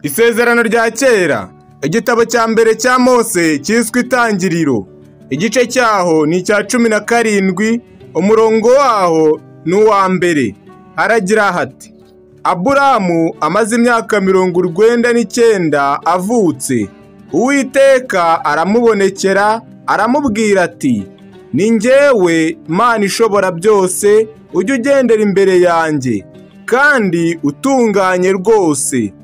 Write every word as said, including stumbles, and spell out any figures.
Isezerano rya kera, igitabo cya mbere cya Mose cyiswe Itangiriro, igice cyaho ni icya cumi na karindwi, umurongo waho ni uwa mbere. Haragira hati: Aburamu amaze imyaka mirongo urwenda n'icyenda avutse, Uwiteka aramubonekera aramubwira ati: ni njyewe Mana ishobora byose, ujye ugendera imbere yanjye kandi utunganye rwose,